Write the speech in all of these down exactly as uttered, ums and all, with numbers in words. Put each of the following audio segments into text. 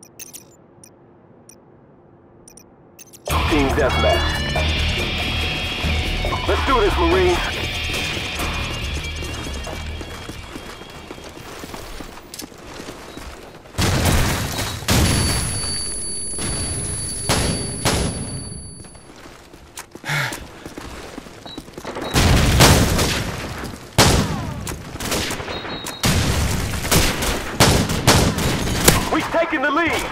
Team deathmatch. Let's do this, Marines. We've taken the lead.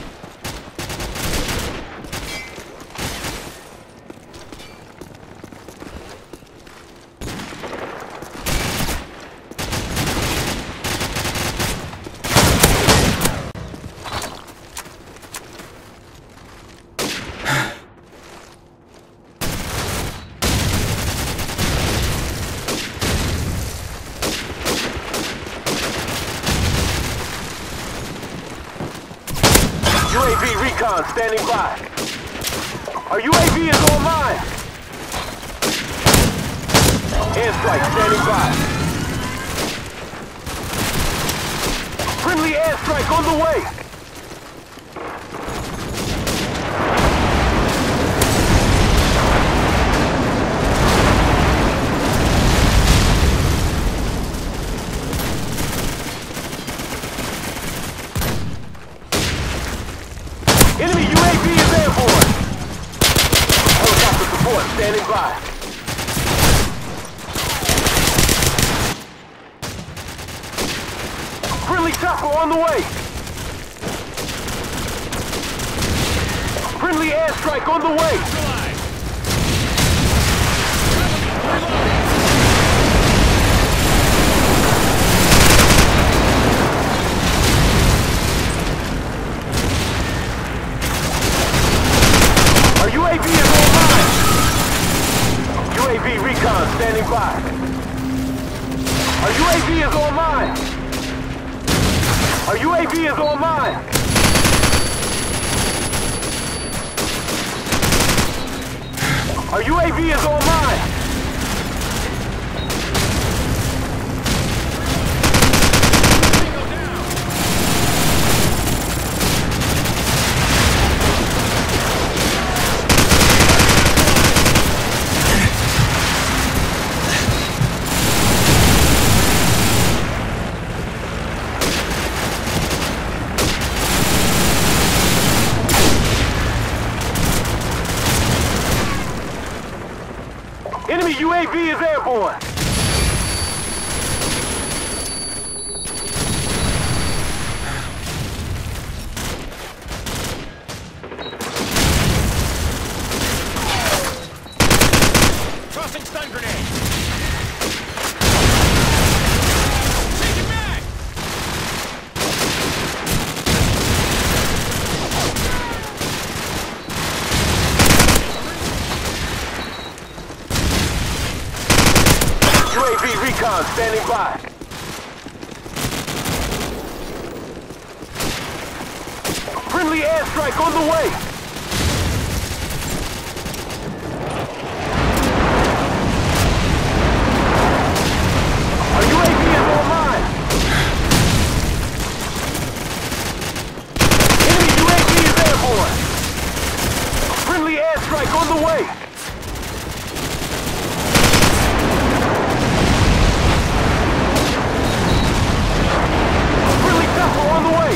U A V recon standing by. Our U A V is online. Airstrike standing by. Friendly airstrike on the way. Enemy U A V is airborne. Helicopter support standing by. Friendly chopper on the way. Friendly airstrike on the way. Our U A V is online. U A V recon standing by. Our U A V is online. Our U A V is online. Our U A V is online. Enemy U A V is airborne. Tossing stun grenade. Take it back. U A V recon standing by. Friendly airstrike on the way. Our U A V is online. Enemy U A V is airborne. Friendly airstrike on the way. On the way!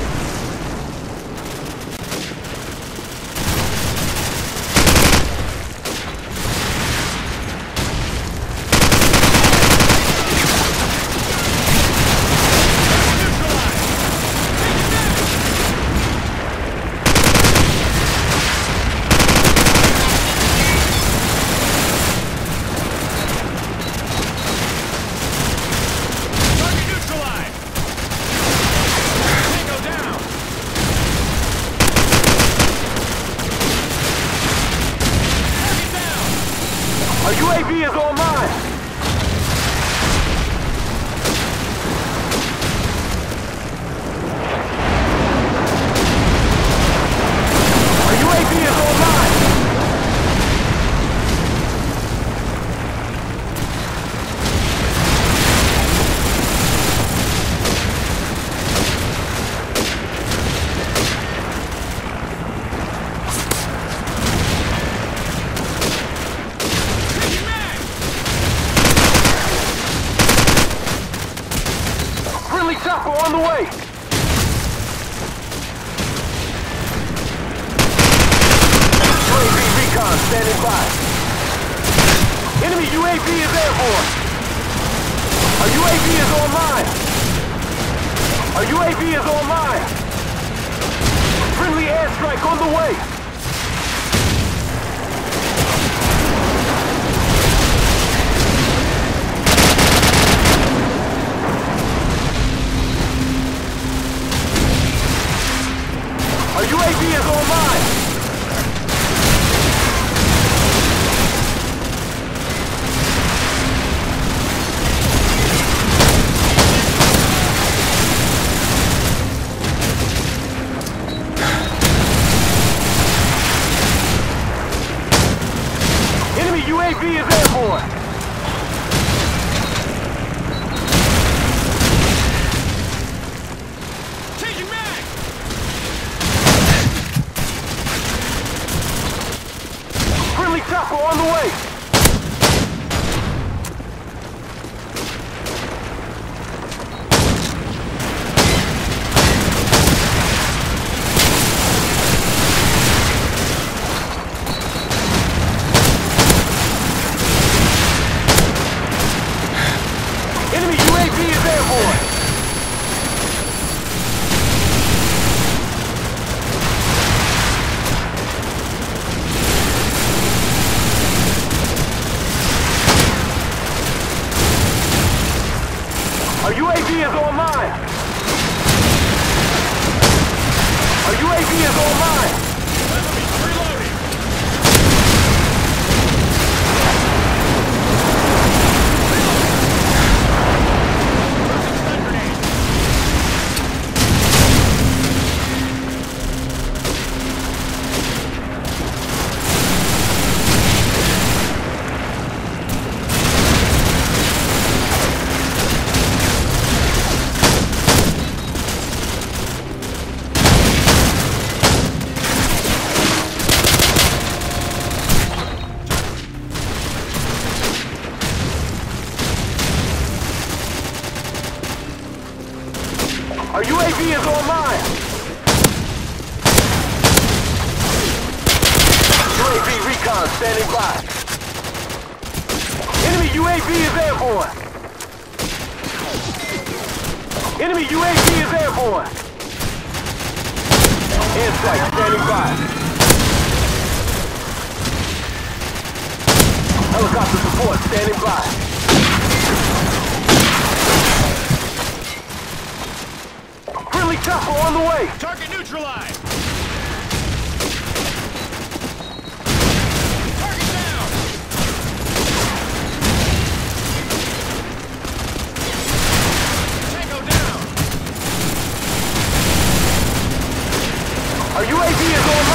Our U A V is online! Our U A V is online! the way! U A V recon standing by. Enemy U A V is airborne. Our U A V is online. Our U A V is online. Friendly airstrike on the way. Our U A V is online! Enemy U A V is airborne! Changing mag! Friendly chopper on the way! Enemy U A V is airborne! Our U A V is online! Our U A V is online! Enemies reloading! Tossing stun grenade! Our U A V is online! U A V recon standing by. Enemy U A V is airborne! Enemy U A V is airborne! Airstrike standing by. Helicopter support standing by. Friendly chopper on the way! Target neutralized! Target down! Tango down! Our U A V is online!